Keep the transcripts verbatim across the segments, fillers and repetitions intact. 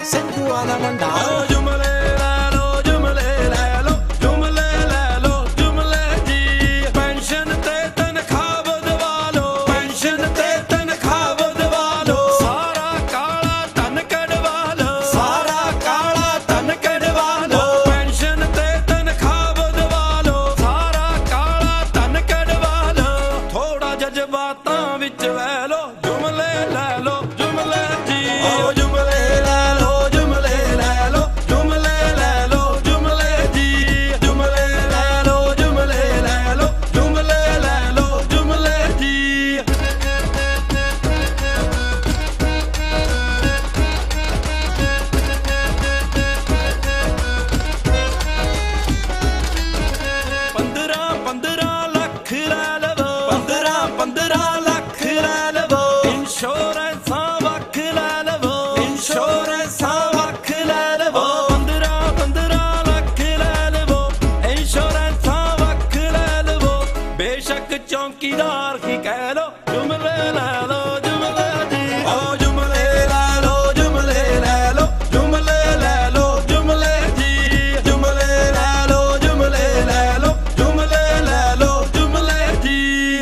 ਸਿੰਘੂਆਂ ਦਾ ਮੁੰਡਾ। ਜੁਮਲੇ ਲੈ ਲੋ ਜੁਮਲੇ ਲੈ ਲੋ ਜੁਮਲੇ ਲੈ ਲੋ ਜੁਮਲੇ ਜੀ। ਪੈਨਸ਼ਨ ਤੇ ਤਨਖਾਹ ਵਧਵਾ ਲੋ ਪੈਨਸ਼ਨ ਤੇ ਤਨਖਾਹ ਵਧਵਾ ਲੋ। ਸਾਰਾ ਕਾਲਾ ਧਨ ਕਢਵਾ ਲੋ ਸਾਰਾ ਕਾਲਾ ਧਨ ਕਢਵਾ ਲੋ। ਪੈਨਸ਼ਨ ਤੇ ਤਨਖਾਹ ਵਧਵਾ ਲੋ ਸਾਰਾ ਕਾਲਾ ਧਨ ਕਢਵਾ ਲੋ। ਥੋੜਾ ਜਜ਼ਬਾਤਾਂ ਵਿੱਚ ਲੈ ਲੋ ਜੁਮਲੇ ਲੈ ਲੋ ਜੁਮਲੇ ਜੀ। ਜੁਮਲੇ ਲੈ ਲੋ ਜੁਮਲੇ ਲੈ ਲੋ ਜੁਮਲੇ ਲੈ ਲੋ ਜੁਮਲੇ ਜੀ। ਜੁਮਲੇ ਲੈ ਲੋ ਜੁਮਲੇ ਲੈ ਲੋ ਜੁਮਲੇ ਲੈ ਲੋ ਜੁਮਲੇ ਜੀ। ਪੰਦਰਾਂ ਪੰਦਰਾਂ ਲੱਖ ਲੈ ਲਵੋ ਪੰਦਰਾਂ ਪੰਦਰਾਂ ਲੱਖ ਲੈ ਲਵੋ। ਇੰਸ਼ੋਰੈਂਸਾਂ ਵੱਖ ਲੈ ਲਵੋ ਇੰਸ਼ੋਰੈਂਸਾਂ ਵੱਖ ਲੈ ਲਵੋ। ਪੰਦਰਾਂ ਪੰਦਰਾਂ ਲੱਖ ਲੈ ਲਵੋ ਇੰਸ਼ੋਰੈਂਸਾਂ ਵੱਖ ਲੈ ਲਵੋ। ਬੇਸ਼ੱਕ ਚੌਂਕੀਦਾਰ ਹੀ ਕਹਿ ਲੋ ਜੁਮਲੇ ਲੈ ਲੋ ਜੁਮਲੇ ਜੀ। ਓ ਜੁਮਲੇ ਲੈ ਲੋ ਜੁਮਲੇ ਲੈ ਲੋ ਜੁਮਲੇ ਲੈ ਲੋ ਜੁਮਲੇ ਜੀ। ਜੁਮਲੇ ਲੈ ਲੋ ਜੁਮਲੇ ਲੈ ਲੋ ਜੁਮਲੇ ਲੈ ਲੋ ਜੁਮਲੇ ਜੀ।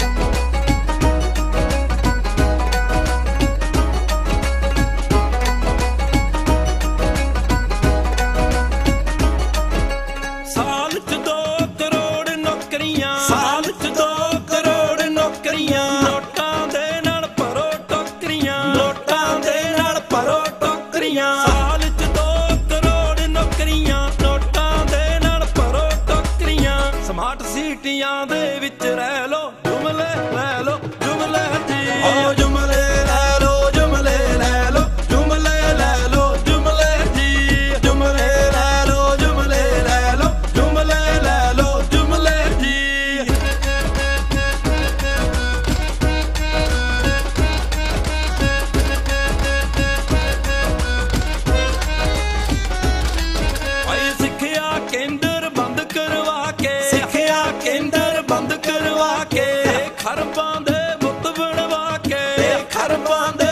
ਸਾਲ ਚ ਦੋ ਕਰੋੜ ਨੌਕਰੀਆਂ ਸਾਲ ਚ ਦੋ ਕਰੋੜ ਨੌਕਰੀਆਂ। ਨੋਟਾਂ ਦੇ ਨਾਲ ਭਰੋ ਟੋਕਰੀਆਂ ਨੋਟਾਂ ਦੇ ਨਾਲ ਭਰੋ ਟੋਕਰੀਆਂ। ਸਾਲ ਚ ਦੋ ਕਰੋੜ ਨੌਕਰੀਆਂ ਨੋਟਾਂ ਦੇ ਨਾਲ ਭਰੋ ਟੋਕਰੀਆਂ। ਸਮਾਰਟ ਸਿਟੀਆਂ ਦੇ ਵਿੱਚ ਰਹਿ ਲੋ ਜੁਮਲੇ ਲੈ ਲੋ ਜੁਮਲੇ ਜੀ। ਓ ਜੁਮਲੇ ਲੈ ਲੋ ਜੁਮਲੇ ਲੈ ਲੋ ਜੁਮਲੇ ਲੈ ਲੋ ਜੁਮਲੇ ਜੀ। ਜੁਮਲੇ ਲੈ ਲੋ ਜੁਮਲੇ ਲੈ ਲੋ ਜੁਮਲੇ ਲੈ ਲੋ ਜੁਮਲੇ ਜੀ। ਭਾਈ ਸਿੱਖਿਆ ਕੇਂਦਰ ਬੰਦ ਕਰਵਾ ਕੇ ਸਿੱਖਿਆ ਕੇਂਦਰ ਬੰਦ ਕਰਵਾ ਕੇ। ਖਰਬਾਂ ਦੇ ਮੁੱਤ ਬਣਵਾ ਕੇ ਖਰਬਾਂ ਦੇ